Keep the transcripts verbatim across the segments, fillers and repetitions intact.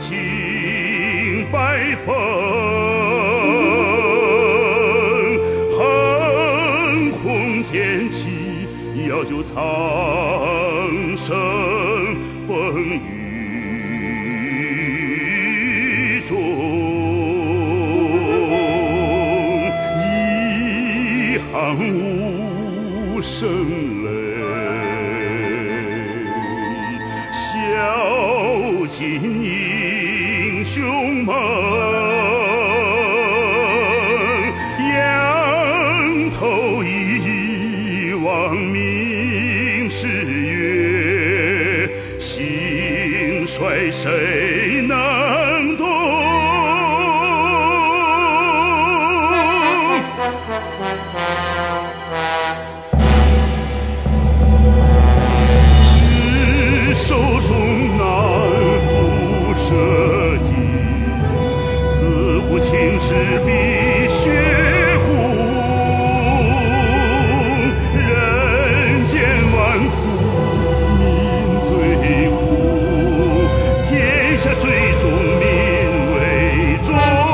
青白凤，横空剑起，要救苍生风雨中，一行无声泪，笑尽英雄梦。仰头一望明是月，兴衰谁能懂？只手中难负社稷，自古青史碧血古，人间万苦民最苦，天下最终民为重。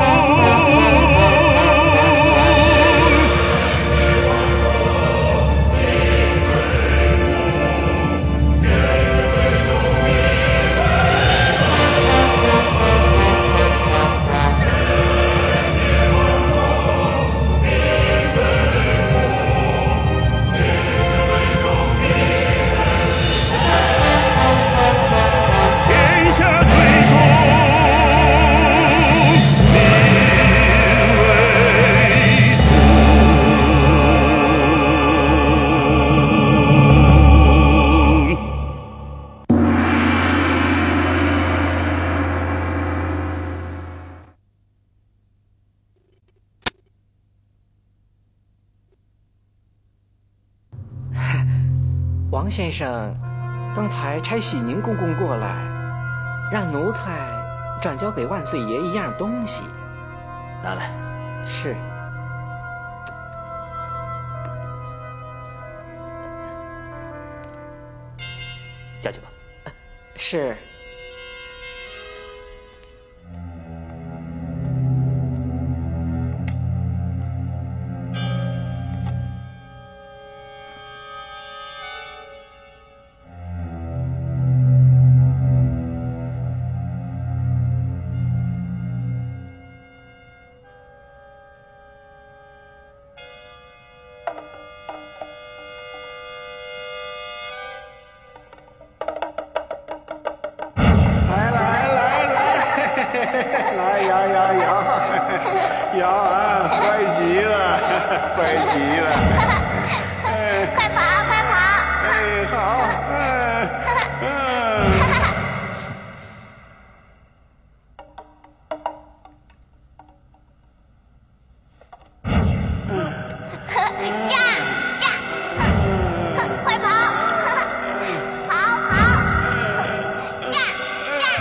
王先生，刚才差喜宁公公过来，让奴才转交给万岁爷一样东西。 拿来。 是。 下去吧。 是。 来摇摇摇，摇啊！快极了，快极了！ 快跑，快跑！ 哎，好，嗯嗯。 驾驾，快跑！跑跑！驾驾！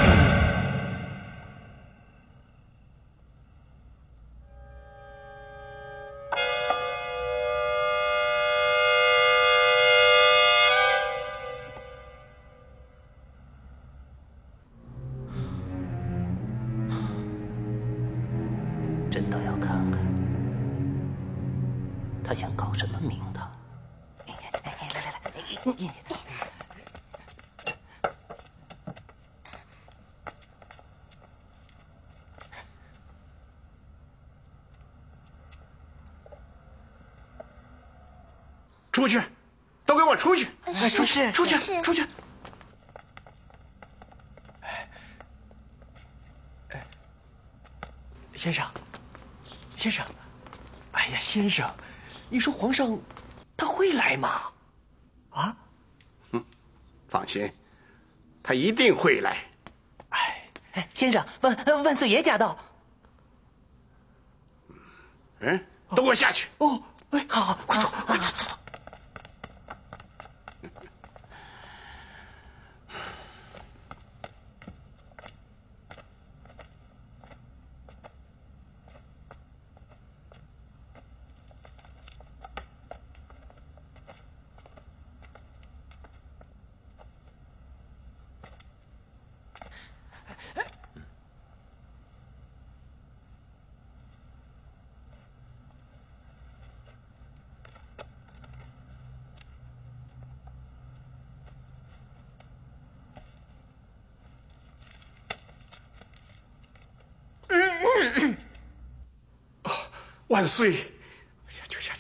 真倒要看看，他想搞什么名堂？来来来， 出去，都给我出去！ 哎，出去，出去，出去！先生，先生，哎呀，先生，你说皇上他会来吗？啊？ 嗯，放心，他一定会来。 哎，先生，万万岁爷驾到！ 嗯，都给我下去！ 哦，哎，好好，快走，快走，走走。 万岁！下去下去。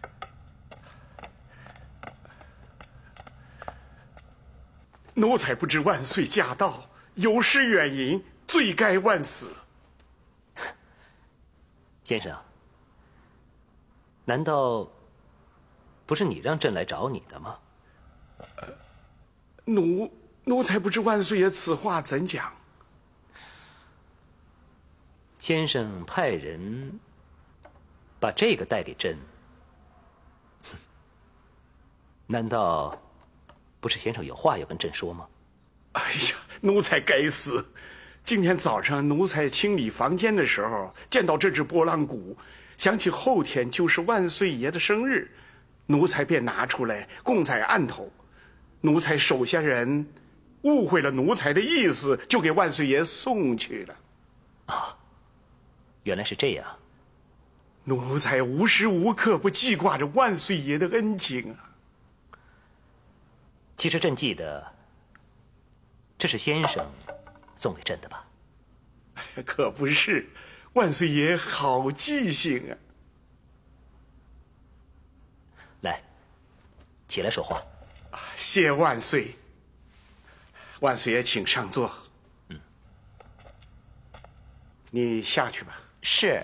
奴才不知万岁驾到，有失远迎，罪该万死。 先生，难道不是你让朕来找你的吗？ 呃，奴奴才不知万岁爷此话怎讲。 先生派人把这个带给朕，难道不是先生有话要跟朕说吗？ 哎呀，奴才该死！今天早上奴才清理房间的时候，见到这只拨浪鼓，想起后天就是万岁爷的生日，奴才便拿出来供在案头。奴才手下人误会了奴才的意思，就给万岁爷送去了。 啊，原来是这样。 奴才无时无刻不记挂着万岁爷的恩情啊。 其实朕记得，这是先生送给朕的吧？ 可不是，万岁爷好记性啊！ 来，起来说话。 谢万岁。万岁爷，请上座。 嗯， 你下去吧。 是。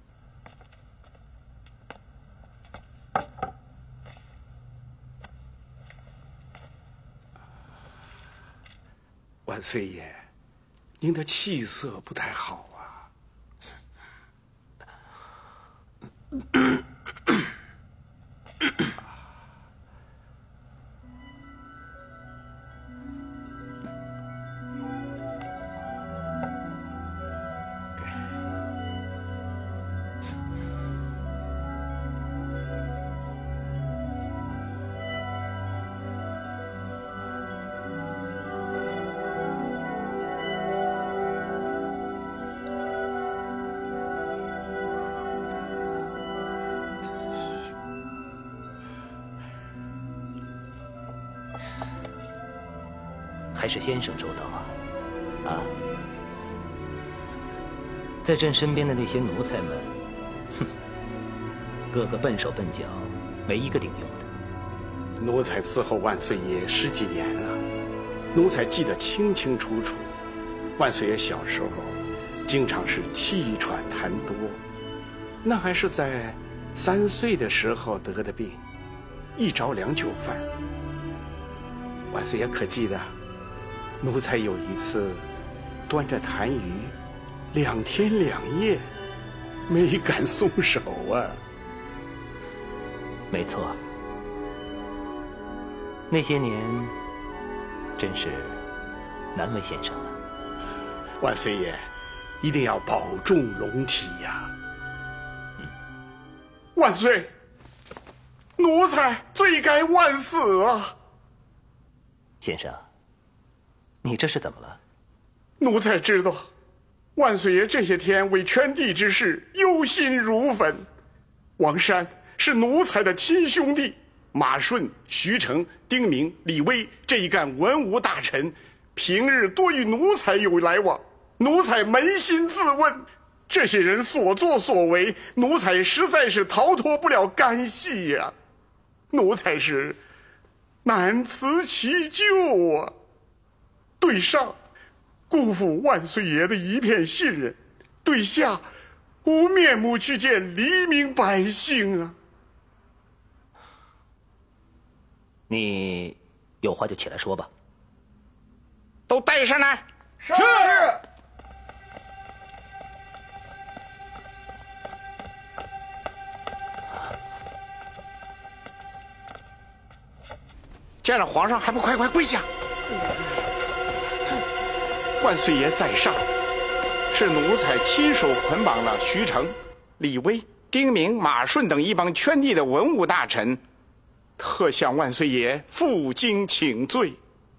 万岁爷，您的气色不太好啊。 还是先生周到啊！啊，在朕身边的那些奴才们，哼，个个笨手笨脚，没一个顶用的。 奴才伺候万岁爷十几年了，奴才记得清清楚楚。万岁爷小时候经常是气喘痰多，那还是在三岁的时候得的病，一着两酒饭。万岁爷可记得？奴才有一次端着痰盂，两天两夜没敢松手啊。 没错，那些年真是难为先生了。 万岁爷一定要保重龙体呀。 嗯， 万岁，奴才罪该万死啊。 先生，你这是怎么了？ 奴才知道，万岁爷这些天为圈地之事忧心如焚。王山是奴才的亲兄弟，马顺、徐成、丁明、李威这一干文武大臣，平日多与奴才有来往。奴才扪心自问，这些人所作所为，奴才实在是逃脱不了干系呀、啊。奴才是难辞其咎啊。对上辜负万岁爷的一片信任，对下无面目去见黎民百姓啊。 你有话就起来说吧。 都带上来。 是。 见了皇上还不快快跪下！万岁爷在上，是奴才亲手捆绑了徐成、李威、丁明、马顺等一帮圈地的文武大臣，特向万岁爷负荆请罪。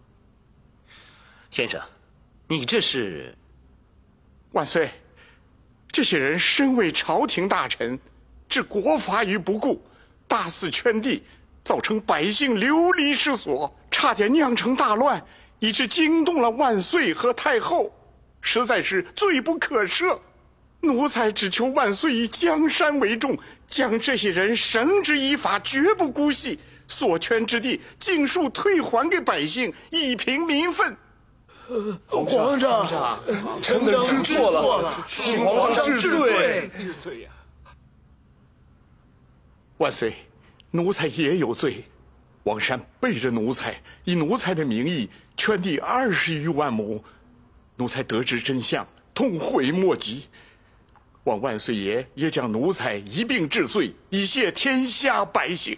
先生，你这是…… 万岁，这些人身为朝廷大臣，置国法于不顾，大肆圈地，造成百姓流离失所，差点酿成大乱，以致惊动了万岁和太后，实在是罪不可赦。 奴才只求万岁以江山为重，将这些人绳之以法，绝不姑息。所圈之地尽数退还给百姓，以平民愤。 皇上，臣等知错了，请皇上治罪。 治罪呀！ 万岁，奴才也有罪。王山背着奴才，以奴才的名义圈地二十余万亩。奴才得知真相，痛悔莫及。望万岁爷也将奴才一并治罪，以谢天下百姓。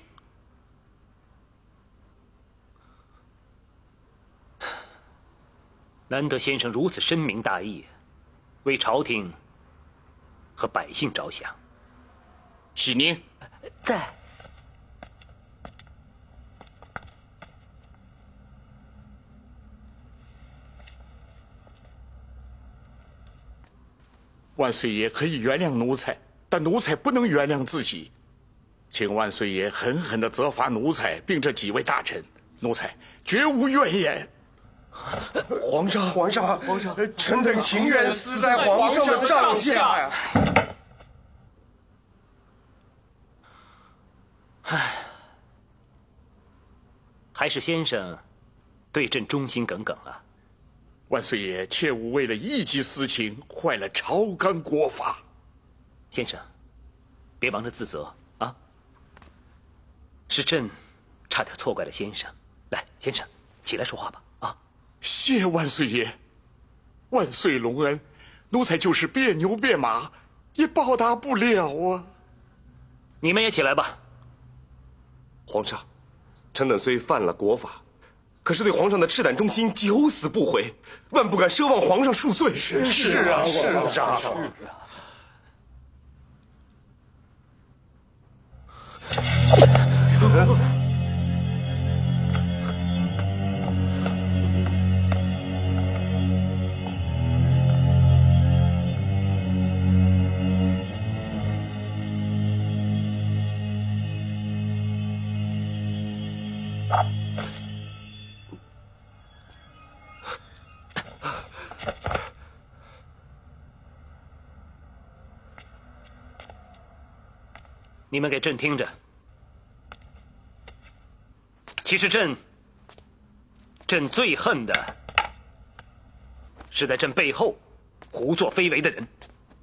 难得先生如此深明大义，为朝廷和百姓着想。 喜宁在。 万岁爷可以原谅奴才，但奴才不能原谅自己。请万岁爷狠狠地责罚奴才，并这几位大臣，奴才绝无怨言。 皇上，皇上，皇上，臣等情愿死在皇上的帐下呀！ 唉，还是先生对朕忠心耿耿啊！ 万岁爷切勿为了一己私情坏了朝纲国法。 先生，别忙着自责啊！是朕差点错怪了先生。来，先生，起来说话吧。啊！ 谢万岁爷，万岁隆恩，奴才就是变牛变马，也报答不了啊！ 你们也起来吧。 皇上，臣等虽犯了国法，可是对皇上的赤胆忠心九死不悔，万不敢奢望皇上恕罪。 是是啊，是啊，是啊。 你们给朕听着，其实朕，朕最恨的是在朕背后胡作非为的人。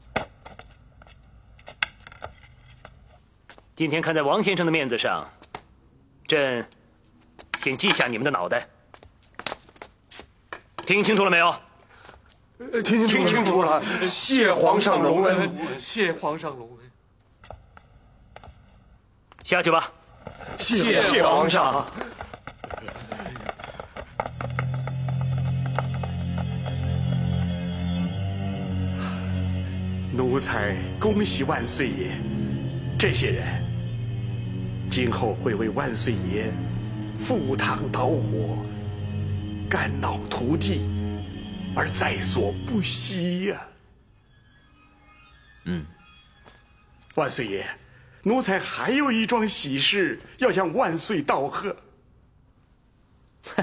今天看在王先生的面子上，朕先记下你们的脑袋。听清楚了没有？ 听清清楚了，谢皇上隆恩， 谢皇上隆恩。 下去吧。 谢谢皇上。 奴才恭喜万岁爷，这些人今后会为万岁爷赴汤蹈火、肝脑涂地而在所不惜呀、啊。 嗯， 万岁爷。奴才还有一桩喜事要向万岁道贺。 哼，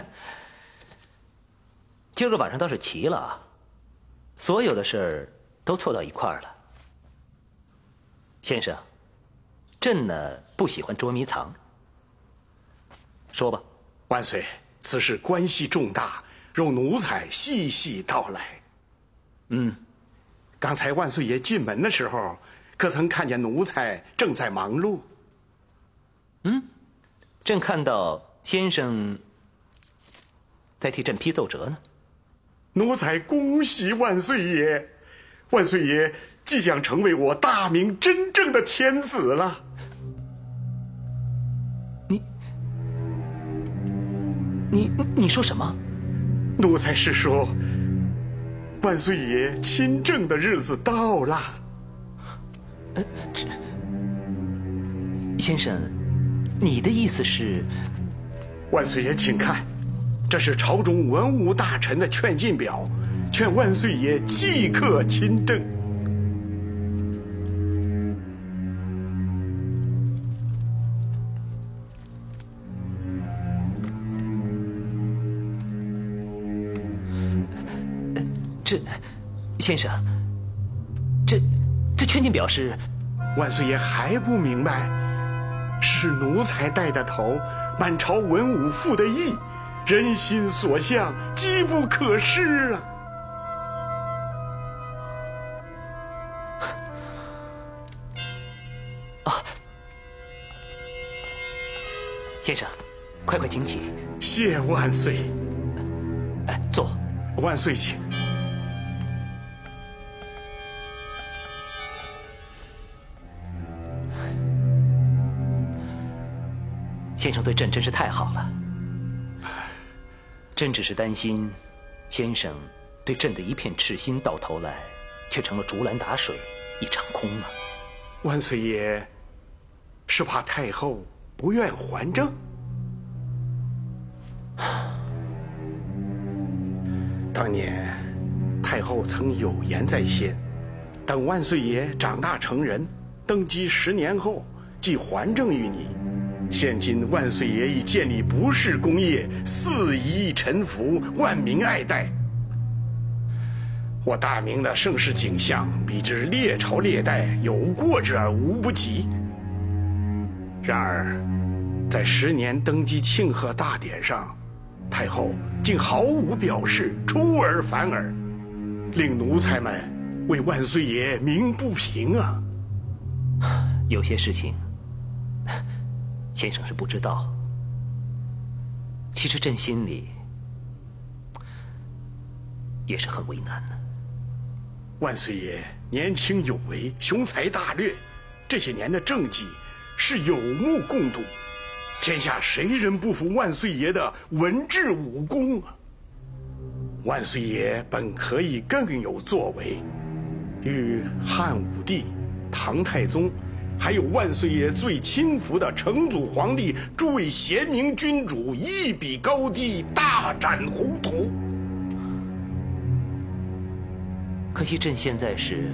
今儿个晚上倒是齐了啊，所有的事儿都凑到一块儿了。先生，朕呢不喜欢捉迷藏。说吧。 万岁，此事关系重大，容奴才细细道来。 嗯， 刚才万岁爷进门的时候，可曾看见奴才正在忙碌？ 嗯，朕看到先生在替朕批奏折呢。 奴才恭喜万岁爷，万岁爷即将成为我大明真正的天子了。 你，你，你说什么？ 奴才是说，万岁爷亲政的日子到了。 呃，这，先生，你的意思是？ 万岁爷，请看，这是朝中文武大臣的劝进表，劝万岁爷即刻亲政。 这，先生，这劝进表示， 万岁爷还不明白，是奴才带的头，满朝文武复的义，人心所向，机不可失啊！ 啊，先生，快快请起。 谢万岁。 哎，坐。 万岁请。 先生对朕真是太好了。朕只是担心，先生对朕的一片赤心，到头来却成了竹篮打水一场空啊。 万岁爷是怕太后不愿还政？当年太后曾有言在先，等万岁爷长大成人，登基十年后，即还政于你。现今万岁爷已建立不世功业，四夷臣服，万民爱戴。我大明的盛世景象，比之列朝列代有过之而无不及。然而，在十年登基庆贺大典上，太后竟毫无表示，出尔反尔，令奴才们为万岁爷鸣不平啊！ 有些事情，先生是不知道。其实朕心里也是很为难的。 万岁爷年轻有为，雄才大略，这些年的政绩是有目共睹。天下谁人不服万岁爷的文治武功啊？万岁爷本可以更有作为，与汉武帝、唐太宗，还有万岁爷最亲服的成祖皇帝诸位贤明君主一比高低，大展宏图。 可惜朕现在是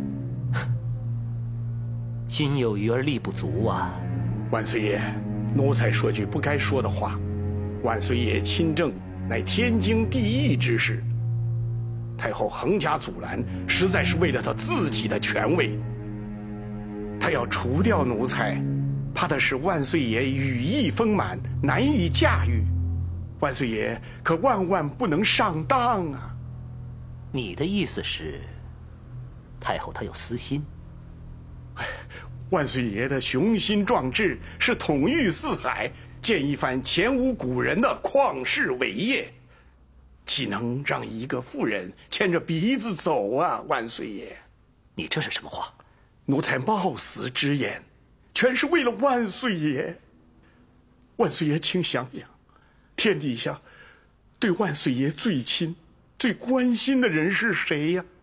心有余而力不足啊。 万岁爷，奴才说句不该说的话，万岁爷亲政乃天经地义之事，太后横加阻拦，实在是为了她自己的权位。她要除掉奴才，怕的是万岁爷羽翼丰满，难以驾驭。万岁爷可万万不能上当啊！ 你的意思是，太后她有私心？ 万岁爷的雄心壮志是统御四海，建一番前无古人的旷世伟业，岂能让一个妇人牵着鼻子走啊？万岁爷， 你这是什么话？ 奴才冒死直言，全是为了万岁爷。万岁爷，请想想，天底下对万岁爷最亲、最关心的人是谁呀？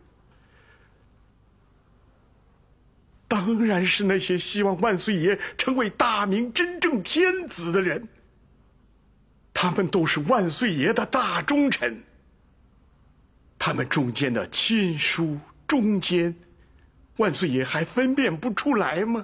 当然是那些希望万岁爷成为大明真正天子的人。他们都是万岁爷的大忠臣。他们中间的亲疏忠奸，万岁爷还分辨不出来吗？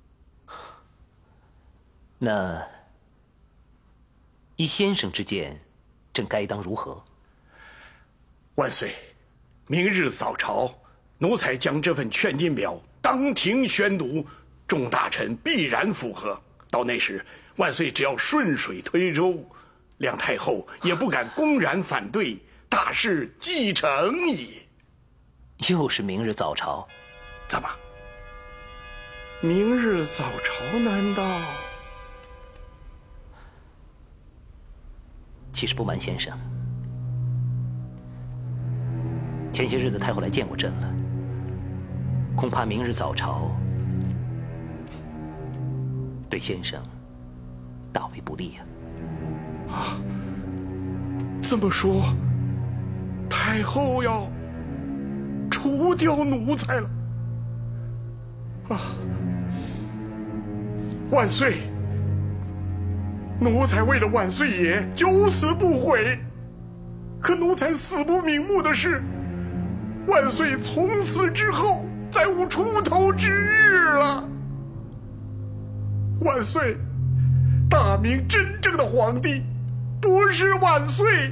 那依先生之见，朕该当如何？ 万岁，明日早朝，奴才将这份劝进表当庭宣读，众大臣必然附和。到那时，万岁只要顺水推舟，梁太后也不敢公然反对，大事既成矣。 又是明日早朝？ 怎么？明日早朝难道？ 其实不瞒先生，前些日子太后来见过朕了，恐怕明日早朝对先生大为不利啊！ 啊，这么说，太后要除掉奴才了啊！万岁！奴才为了万岁爷九死不悔，可奴才死不瞑目的是，万岁从此之后再无出头之日了。万岁，大明真正的皇帝不是万岁，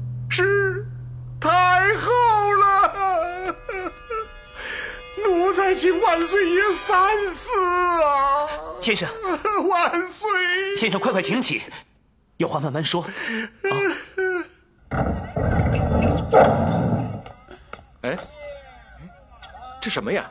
是太后了。奴才请万岁爷三思啊！ 先生， 万岁！ 先生，快快请起，有话慢慢说。啊， 哎，这什么呀？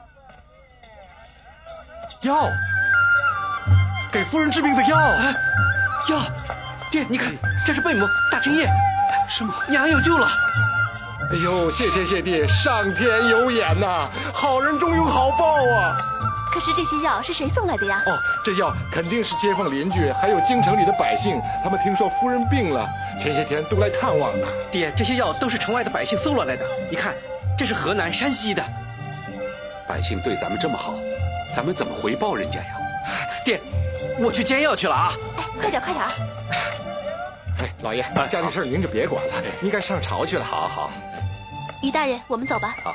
药，给夫人治病的药。 哎，药，爹，你看，这是贝母大青叶， 是吗？ 娘有救了！ 哎呦，谢天谢地，上天有眼呐！好人终有好报啊！ 可是这些药是谁送来的呀？ 哦，这药肯定是街坊邻居，还有京城里的百姓，他们听说夫人病了，前些天都来探望呢。 爹，这些药都是城外的百姓搜罗来的，你看，这是河南、山西的。 百姓对咱们这么好，咱们怎么回报人家呀？ 爹，我去煎药去了啊！ 哎，快点快点！ 哎，老爷，家里事儿您就别管了，您该上朝去了。 好好。 于大人，我们走吧。 好。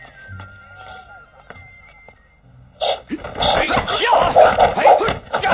哎呀！哎呀！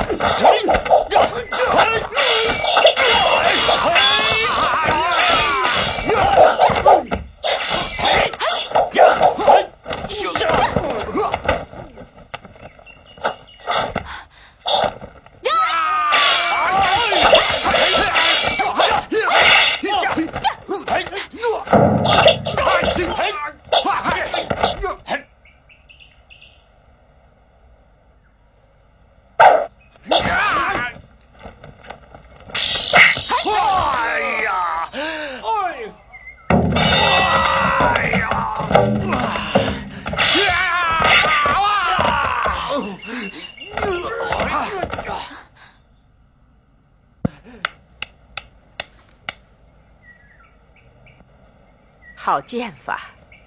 好剑法，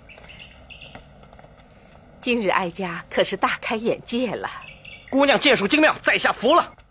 今日哀家可是大开眼界了。 姑娘剑术精妙，在下服了。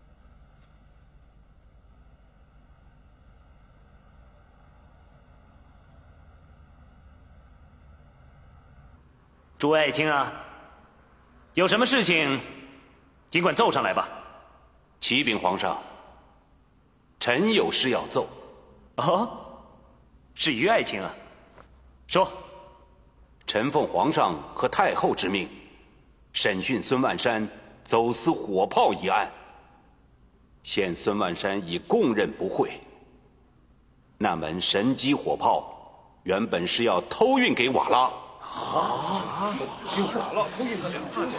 诸位爱卿啊，有什么事情，尽管奏上来吧。 启禀皇上，臣有事要奏。 哦，是于爱卿啊。说， 臣奉皇上和太后之命，审讯孙万山走私火炮一案。现孙万山已供认不讳。那门神机火炮原本是要偷运给瓦剌。啊！ 给瓦剌偷运的两份。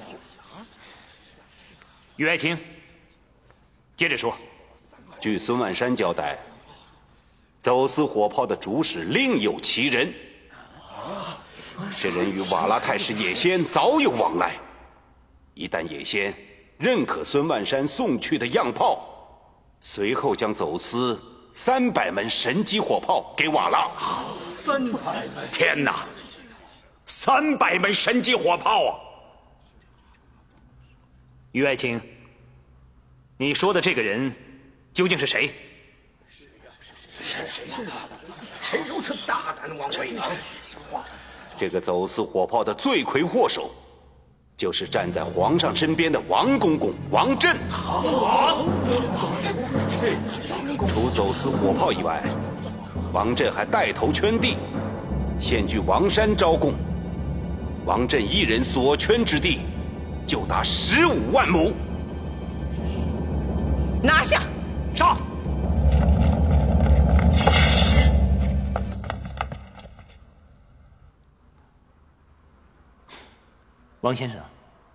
于爱卿，接着说。 据孙万山交代，走私火炮的主使另有其人。这人与瓦剌太师也先早有往来，一旦也先认可孙万山送去的样炮，随后将走私三百门神机火炮给瓦剌。 三百门！天哪，三百门神机火炮啊！ 于爱卿，你说的这个人究竟是谁？ 是谁呀？谁如此大胆妄为？ 这个走私火炮的罪魁祸首，就是站在皇上身边的王公公王振。除走私火炮以外，王振还带头圈地，现据王山招供，王振一人所圈之地就达十五万亩。 拿下！ 上！ 王先生，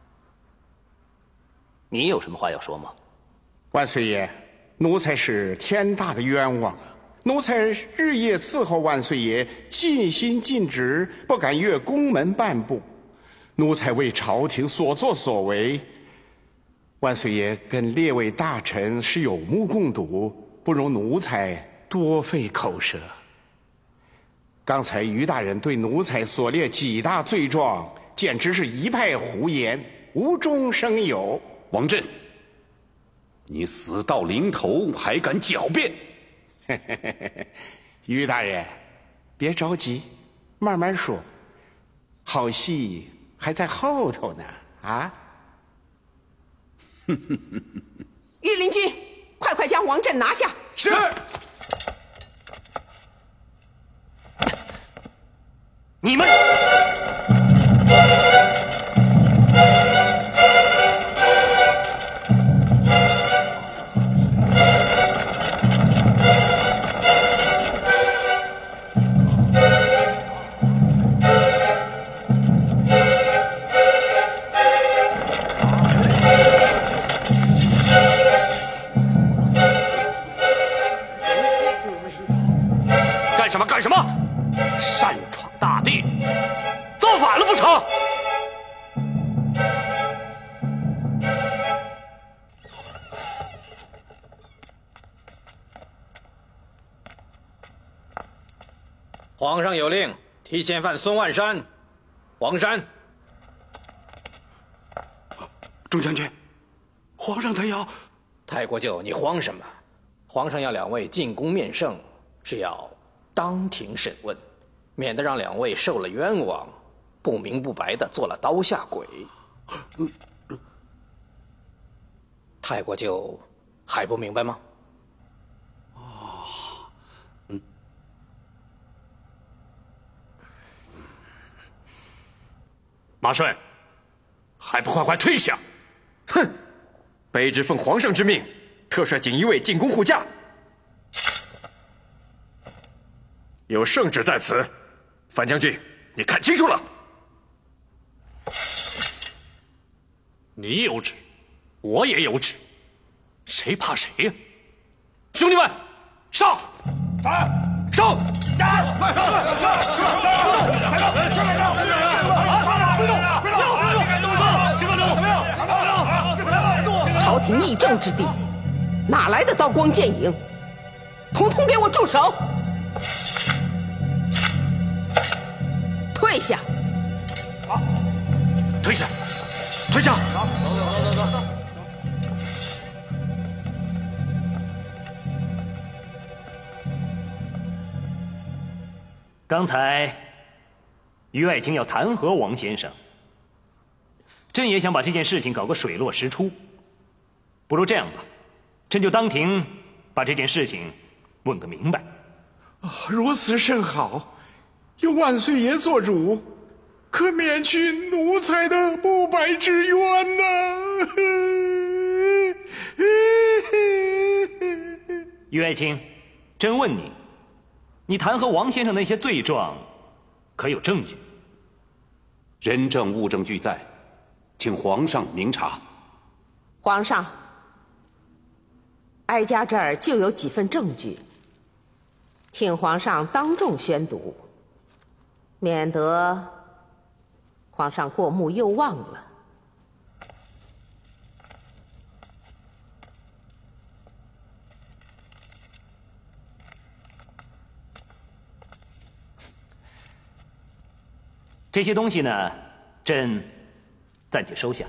你有什么话要说吗？ 万岁爷，奴才是天大的冤枉啊！奴才日夜伺候万岁爷，尽心尽职，不敢越宫门半步。奴才为朝廷所作所为，万岁爷跟列位大臣是有目共睹，不容奴才多费口舌。刚才于大人对奴才所列几大罪状，简直是一派胡言，无中生有。 王振，你死到临头还敢狡辩？ 于大人，别着急，慢慢说，好戏还在后头呢。啊！ 御林军，快快将王振拿下！ 是。你们皇上有令，提嫌犯孙万山、黄山。 众将军，皇上他要…… 太国舅，你慌什么？皇上要两位进宫面圣，是要当庭审问，免得让两位受了冤枉，不明不白的做了刀下鬼。太国舅还不明白吗？ 哦，嗯。 马顺，还不快快退下！ 哼！卑职奉皇上之命，特率锦衣卫进宫护驾。有圣旨在此，范将军，你看清楚了。 你有旨，我也有旨，谁怕谁呀？兄弟们，上！上！ 朝廷议政之地，哪来的刀光剑影？统统给我住手！退下！ 好，退下，退下！ 走走走走走。刚才于爱卿要弹劾王先生，朕也想把这件事情搞个水落石出。不如这样吧，朕就当庭把这件事情问个明白。 如此甚好，有万岁爷做主，可免去奴才的不白之冤呐、 啊！于爱卿，朕问你，你弹劾王先生那些罪状，可有证据？ 人证物证俱在，请皇上明察。 皇上，哀家这儿就有几份证据，请皇上当众宣读，免得皇上过目又忘了。 这些东西呢，朕暂且收下。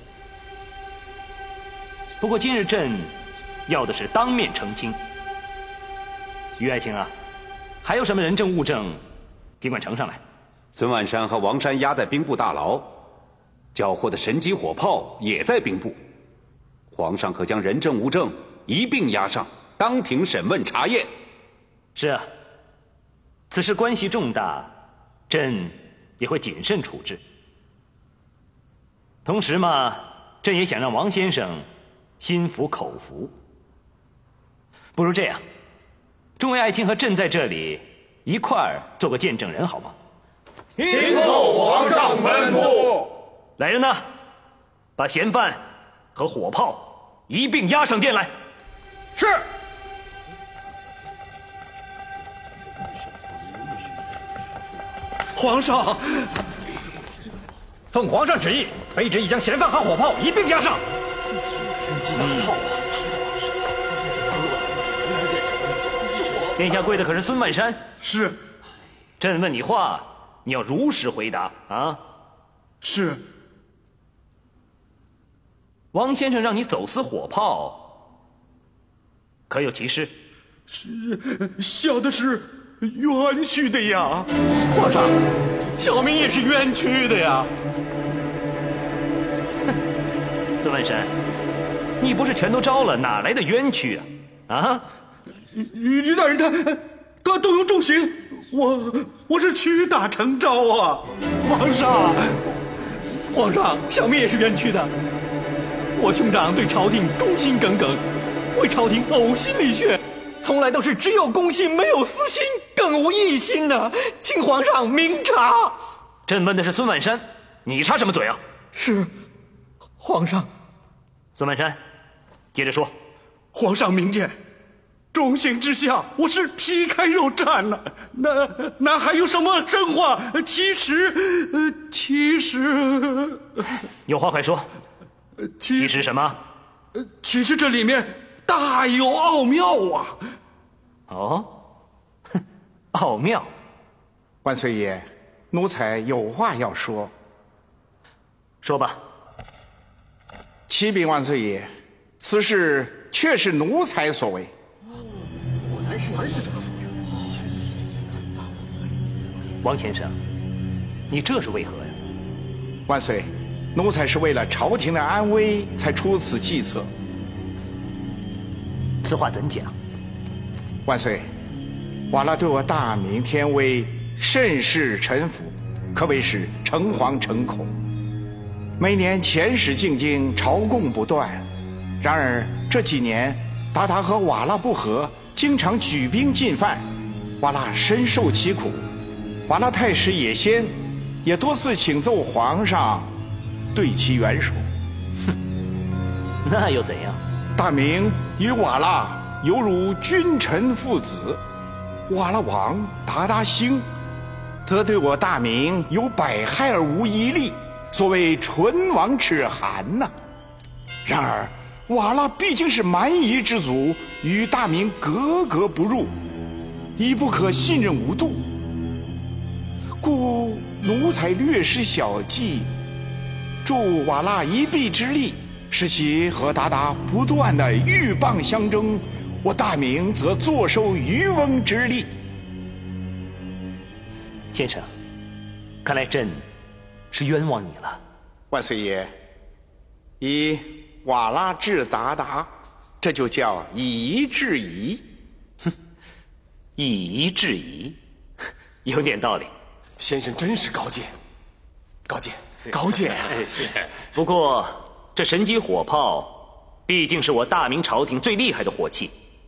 不过今日朕要的是当面澄清。于爱卿啊，还有什么人证物证，尽管呈上来。 孙万山和王山押在兵部大牢，缴获的神机火炮也在兵部。皇上可将人证物证一并押上，当庭审问查验。 是啊，此事关系重大，朕也会谨慎处置。同时嘛，朕也想让王先生心服口服。不如这样，众位爱卿和朕在这里一块儿做个见证人，好吗？ 听候皇上吩咐。 来人呐，把嫌犯和火炮一并押上殿来。 是。皇上，奉皇上旨意，卑职已将嫌犯和火炮一并押上。 神机大炮啊！殿下跪的可是孙万山？ 是。 朕问你话，你要如实回答啊！ 是。 王先生让你走私火炮，可有其事？ 是，小的是冤屈的呀。 皇上，小民也是冤屈的呀。 哼，孙万山，你不是全都招了，哪来的冤屈啊？啊！ 于于大人他他动用重刑，我我是屈打成招啊！ 皇上，皇上，小民也是冤屈的。我兄长对朝廷忠心耿耿，为朝廷呕心沥血，从来都是只有公心没有私心，更无异心的，请皇上明察。 朕问的是孙万山，你插什么嘴啊？ 是，皇上。 孙万山，接着说。 皇上明鉴，重刑之下，我是皮开肉绽了，那那还有什么真话？其实，呃，其实， 有话快说。其实什么？ 其实这里面大有奥妙啊！ 哦，哼，奥妙。 万岁爷，奴才有话要说。 说吧。 启禀万岁爷，此事确是奴才所为。 果然是还是这么王先生，你这是为何呀？ 万岁，奴才是为了朝廷的安危才出此计策。 此话怎讲？ 万岁，瓦剌对我大明天威甚是臣服，可谓是诚惶诚恐。每年遣使进京，朝贡不断。然而这几年，鞑靼和瓦剌不和，经常举兵进犯，瓦剌深受其苦。瓦剌太师也先也多次请奏皇上，对其援手。 哼，那又怎样？ 大明与瓦剌犹如君臣父子，瓦剌王鞑靼兴，则对我大明有百害而无一利，所谓唇亡齿寒呐、啊。然而瓦剌毕竟是蛮夷之族，与大明格格不入，已不可信任无度。故奴才略施小计，助瓦剌一臂之力，使其和鞑靼不断的鹬蚌相争，我大明则坐收渔翁之利。 先生，看来朕是冤枉你了。 万岁爷，以瓦剌治鞑靼，这就叫以夷制夷。 哼，以夷制夷，有点道理。 先生真是高见，高见，高见啊！ 是。不过这神机火炮，毕竟是我大明朝廷最厉害的火器。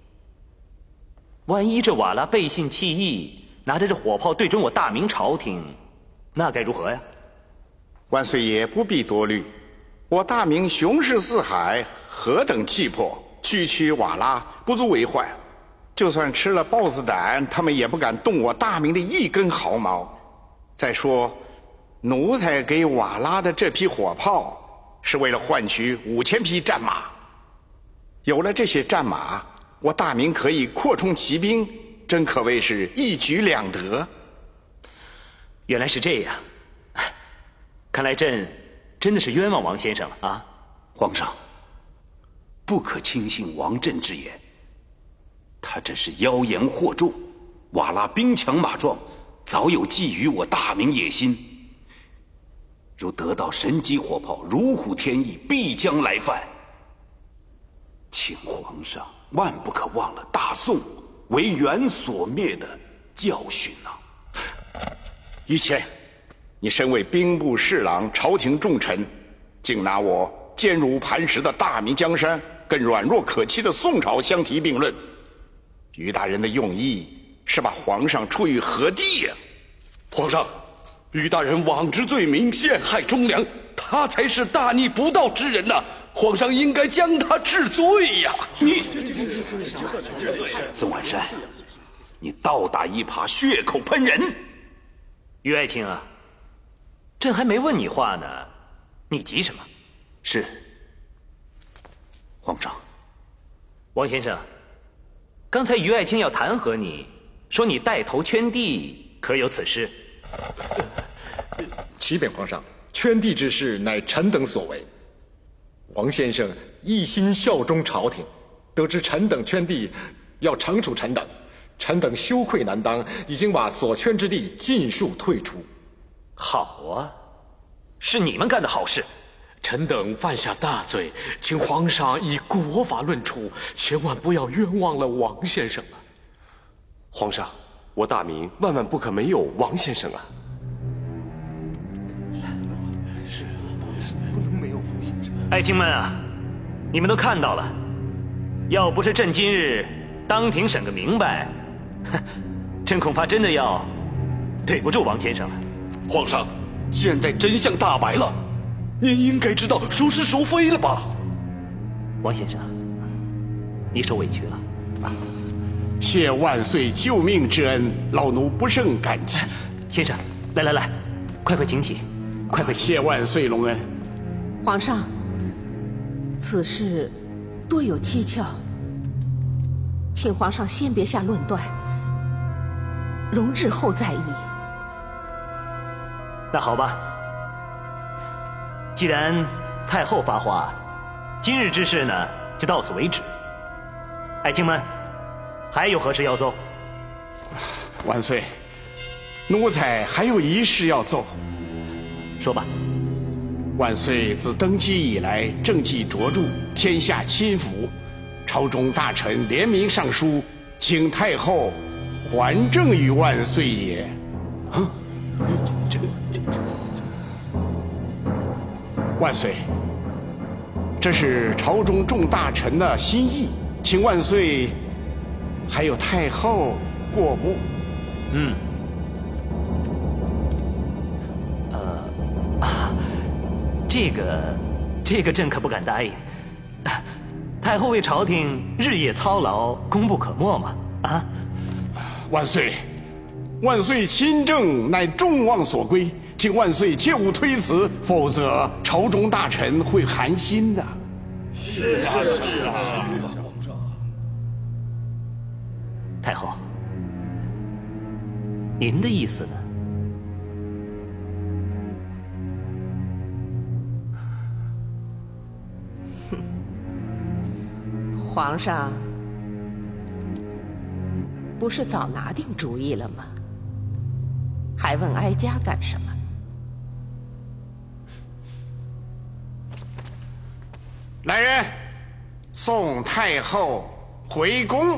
万一这瓦剌背信弃义，拿着这火炮对准我大明朝廷，那该如何呀？ 万岁爷不必多虑，我大明雄视四海，何等气魄，区区瓦剌不足为患。就算吃了豹子胆，他们也不敢动我大明的一根毫毛。再说，奴才给瓦剌的这批火炮，是为了换取五千匹战马。有了这些战马，我大明可以扩充骑兵，真可谓是一举两得。 原来是这样，看来朕真的是冤枉王先生了啊！ 皇上，不可轻信王震之言，他这是妖言惑众。瓦剌兵强马壮，早有觊觎我大明野心。若得到神机火炮，如虎添翼，必将来犯。请皇上万不可忘了大宋为元所灭的教训啊！ 于谦，你身为兵部侍郎、朝廷重臣，竟拿我坚如磐石的大明江山跟软弱可欺的宋朝相提并论，于大人的用意是把皇上处于何地呀、啊？ 皇上，于大人枉之罪名，陷害忠良，他才是大逆不道之人呐、啊！皇上应该将他治罪呀！ 你，宋万山，你倒打一耙，血口喷人！ 于爱卿啊，朕还没问你话呢，你急什么？ 是，皇上。 王先生，刚才于爱卿要弹劾你，说你带头圈地，可有此事？ 启禀皇上，圈地之事乃臣等所为。王先生一心效忠朝廷，得知臣等圈地，要惩处臣等，臣等羞愧难当，已经把所圈之地尽数退出。 好啊，是你们干的好事。 臣等犯下大罪，请皇上以国法论处，千万不要冤枉了王先生啊！ 皇上，我大明万万不可没有王先生啊！ 是，不能没有王先生。爱卿们啊，你们都看到了，要不是朕今日当庭审个明白，哼，朕恐怕真的要对不住王先生了。 皇上，现在真相大白了，您应该知道孰是孰非了吧？ 王先生，你受委屈了。 谢万岁救命之恩，老奴不胜感激。 先生，来来来，快快请起，快快请起。 谢万岁隆恩。 皇上，此事多有蹊跷，请皇上先别下论断，容日后再议。 那好吧，既然太后发话，今日之事呢就到此为止。爱卿们，还有何事要奏？ 万岁，奴才还有一事要奏。 说吧。 万岁自登基以来，政绩卓著，天下亲服。朝中大臣联名上书，请太后还政于万岁也。啊，这万岁，这是朝中众大臣的心意，请万岁还有太后过目。 嗯。呃，啊，这个，这个朕可不敢答应。太后为朝廷日夜操劳，功不可没嘛！啊， 万岁，万岁亲政乃众望所归，请万岁切勿推辞，否则朝中大臣会寒心的。 是啊，是啊。 太后，您的意思呢？ 皇上不是早拿定主意了吗？还问哀家干什么？ 来人，送太后回宫。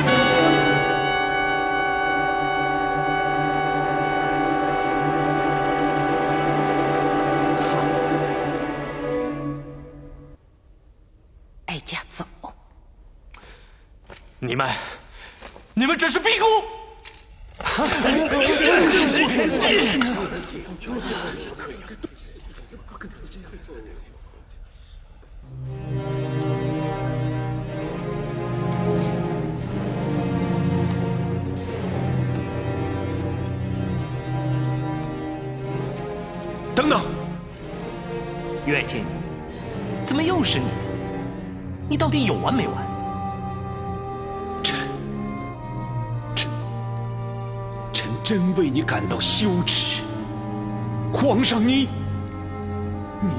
好，哀家走。 你们，你们这是逼宫！ 等等， 于爱卿，怎么又是你？你到底有完没完？ 真为你感到羞耻，皇上你，你，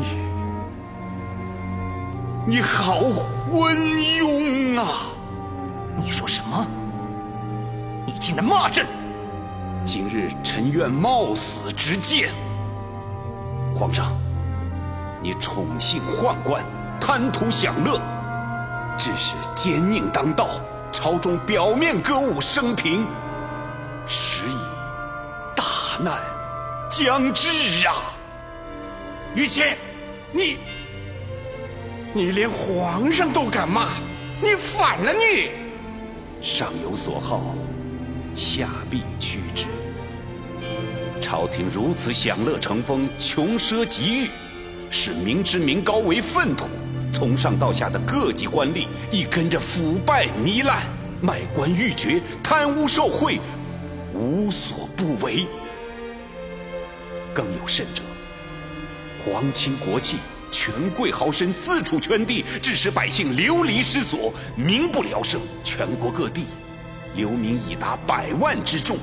你好昏庸啊！ 你说什么？你竟然骂朕！ 今日臣愿冒死直谏。皇上，你宠幸宦官，贪图享乐，致使奸佞当道，朝中表面歌舞升平，时已大难将至啊！ 于谦，你你连皇上都敢骂，你反了你！ 上有所好，下必趋之。朝廷如此享乐成风，穷奢极欲，使民脂民膏为粪土，从上到下的各级官吏亦跟着腐败糜烂，卖官鬻爵，贪污受贿，无所不为。更有甚者，皇亲国戚、权贵豪绅四处圈地，致使百姓流离失所，民不聊生。全国各地流民已达百万之众。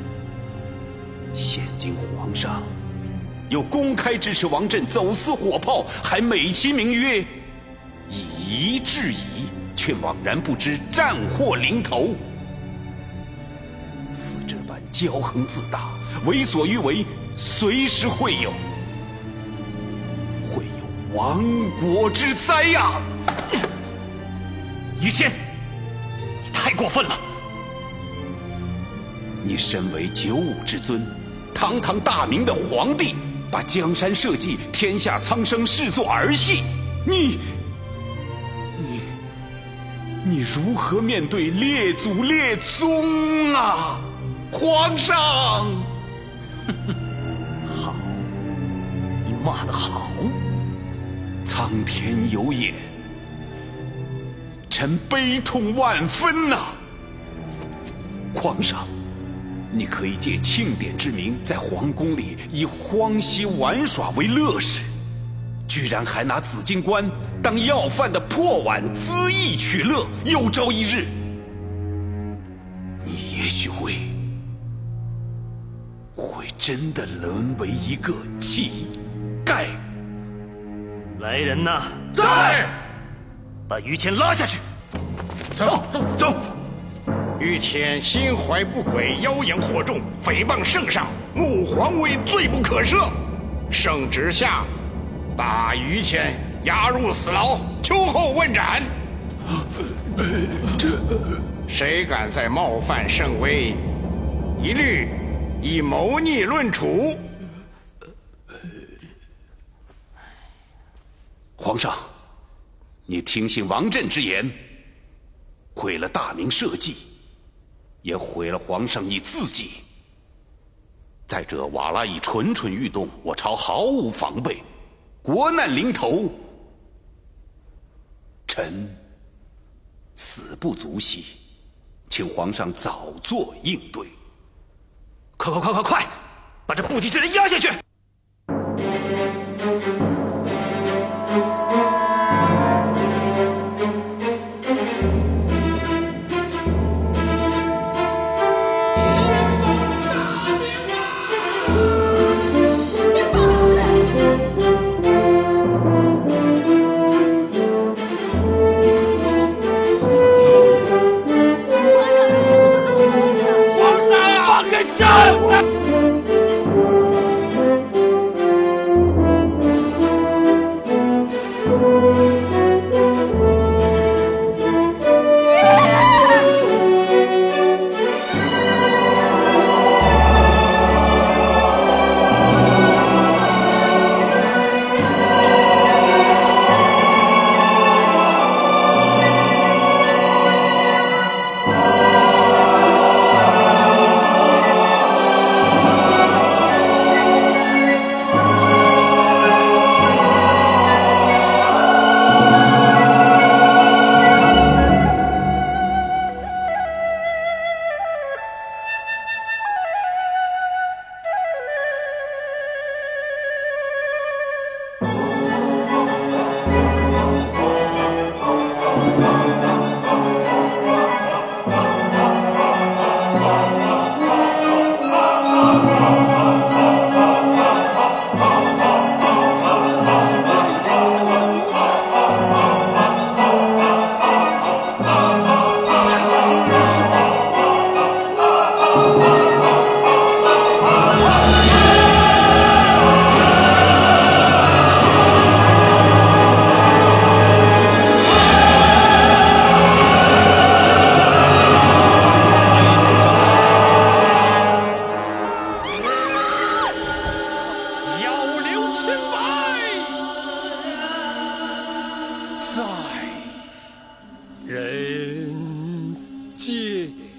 现今皇上又公开支持王振走私火炮，还美其名曰以夷制夷，却枉然不知战祸临头。似这般骄横自大、为所欲为，随时会有会有亡国之灾呀！ 于谦，你太过分了！ 你身为九五之尊，堂堂大明的皇帝，把江山社稷、天下苍生视作儿戏，你你你如何面对列祖列宗啊，皇上？ 好，你骂得好！ 苍天有眼，臣悲痛万分呐、啊！皇上，你可以借庆典之名，在皇宫里以荒嬉玩耍为乐事，居然还拿紫金冠当要饭的破碗恣意取乐。有朝一日，你也许会会这真的沦为一个乞丐。 来人呐！ 在。 把于谦拉下去。 走走走。 于谦心怀不轨，妖言惑众，诽谤圣上，目皇威，罪不可赦。圣旨下，把于谦押入死牢，秋后问斩。 这谁敢再冒犯圣威，一律以谋逆论处。 皇上，你听信王振之言，毁了大明社稷，也毁了皇上你自己。再者，瓦剌已蠢蠢欲动，我朝毫无防备，国难临头，臣死不足惜，请皇上早作应对。 快快快快快，把这不吉之人押下去！ 在人间。